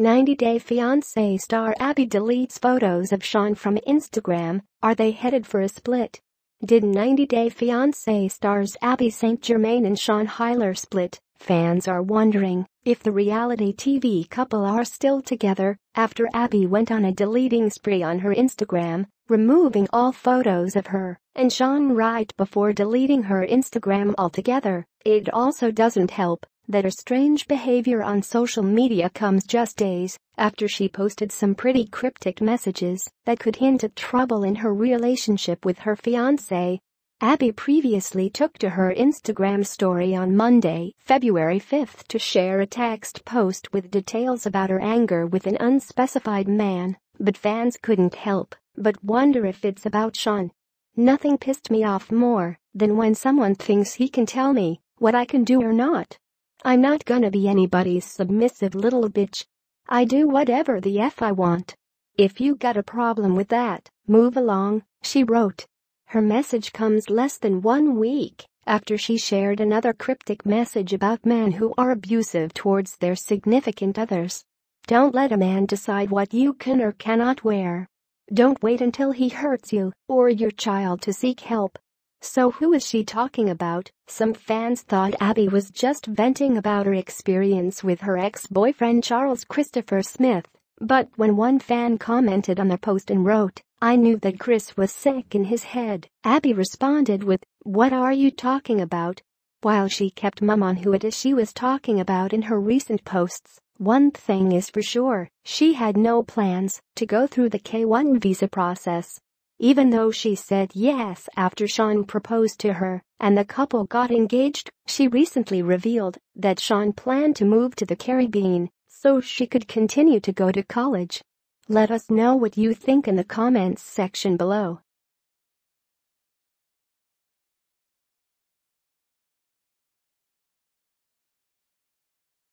90-Day Fiancé star Abby deletes photos of Sean from Instagram. Are they headed for a split? Did 90-Day Fiancé stars Abby St. Germain and Sean Hyler split? Fans are wondering if the reality TV couple are still together after Abby went on a deleting spree on her Instagram, removing all photos of her and Sean right before deleting her Instagram altogether. It also doesn't help that her strange behavior on social media comes just days after she posted some pretty cryptic messages that could hint at trouble in her relationship with her fiancé. Abby previously took to her Instagram story on Monday, February 5th to share a text post with details about her anger with an unspecified man, but fans couldn't help but wonder if it's about Sean. Nothing pissed me off more than when someone thinks he can tell me what I can do or not. I'm not gonna be anybody's submissive little bitch. I do whatever the F I want. If you got a problem with that, move along, she wrote. Her message comes less than 1 week after she shared another cryptic message about men who are abusive towards their significant others. Don't let a man decide what you can or cannot wear. Don't wait until he hurts you or your child to seek help. So who is she talking about? Some fans thought Abby was just venting about her experience with her ex-boyfriend Charles Christopher Smith, but when one fan commented on the post and wrote, "I knew that Chris was sick in his head," Abby responded with, "What are you talking about?" While she kept mum on who it is she was talking about in her recent posts, one thing is for sure, she had no plans to go through the K-1 visa process. Even though she said yes after Sean proposed to her and the couple got engaged, she recently revealed that Sean planned to move to the Caribbean so she could continue to go to college. Let us know what you think in the comments section below.